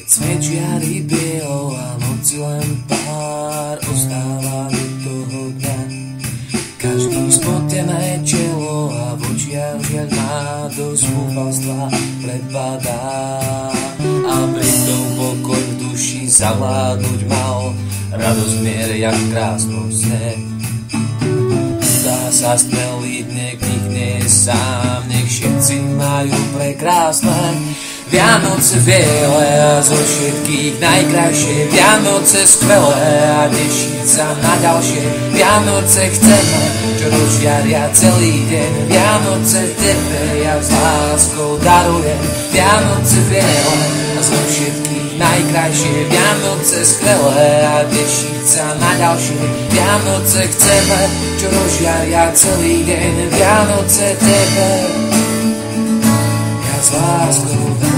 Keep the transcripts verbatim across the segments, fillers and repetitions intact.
Svet žiari bielo a noci len pár ostáva do toho dňa. Každý spotené čelo a v očiach žiaľ má do zúfalstva prepadá. A pritom pokoj v duši zavládnuť mal, radosť mier jak v krásnom sne. Dá sa stmeliť, nech nik nie je sám, nech všetci majú prekrásne Vianoce biele a zo všetkých najkrajšie, Vianoce skvelé a tešiť sa na ďalšie. Vianoce chceme, čo rozžiaria celý deň, Vianoce tebe ja s láskou darujem. Vianoce biele a zo všetkých najkrajšie, Vianoce skvelé a tešiť sa na ďalšie. Vianoce chceme, čo rozžiaria celý deň, Vianoce tebe ja s láskou dám.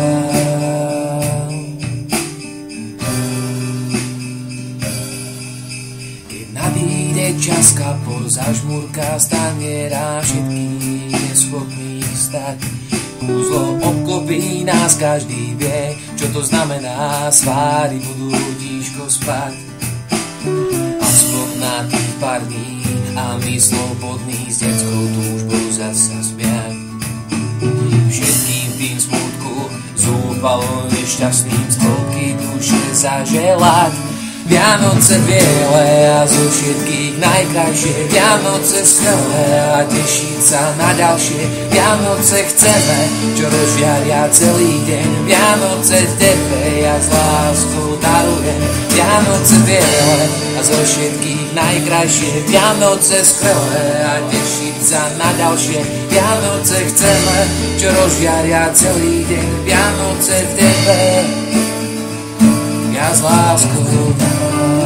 Keď nadíde čas, kapor zažmúrka staniera všetkých neschopných stať. Kúzlo obklopí nás, každý vie, čo to znamená, svári budú tížko spať. Aspoň na tých pár dní a my slobodní s detskou túžbou zasa smiať. Všetkým tým smutku, zúfalo nešťastným z hĺbky duše zaželať. Vianoce biele a zo všetkých najkrajšie, Vianoce skvelé a tešiť sa na ďalšie. Vianoce chceme, čo rozžiaria celý deň, Vianoce tebe ja s láskou darujem. Vianoce biele a zo všetkých najkrajšie, Vianoce skvelé a tešiť sa na ďalšie. Vianoce chceme, čo rozžiaria celý deň, Vianoce tebe ja s láskou dám.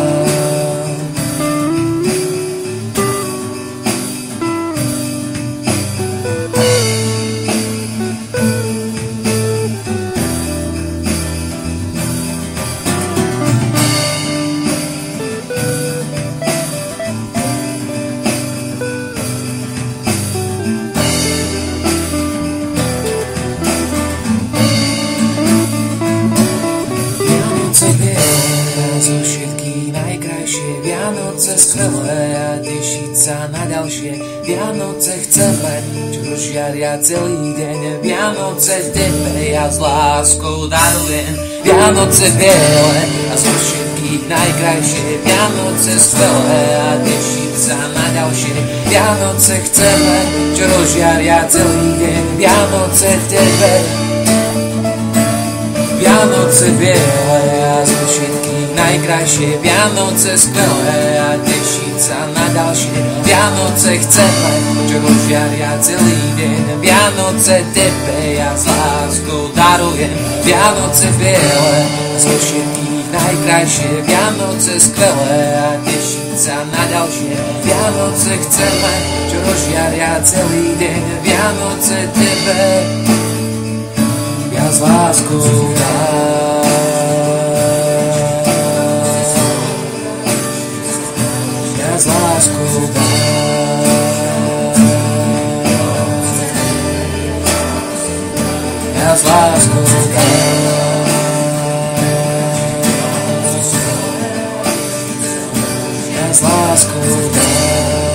Zo všetkých najkrajšie, Vianoce skvelé a tešiť sa na ďalšie. Vianoce chceme, čo rozžiaria celý deň, Vianoce tebe ja s láskou darujem. Vianoce biele a zo všetkých najkrajšie, Vianoce skvelé a tešiť sa na ďalšie. Vianoce chceme, čo rozžiaria celý deň, Vianoce tebe Vianoce biele a zo všetkých najkrajšie, Vianoce skvelé a tešiť sa na ďalšie. Vianoce chceme, čo rozžiaria celý deň, Vianoce tebe ja s láskou darujem. Vianoce biele a zo všetkých najkrajšie, Vianoce skvelé a tešiť sa na ďalšie. Vianoce chceme, čo rozžiaria celý deň, Vianoce tebe ja s láskou dám. Ja s láskou dám. Ja s láskou dám. Ja s láskou dám.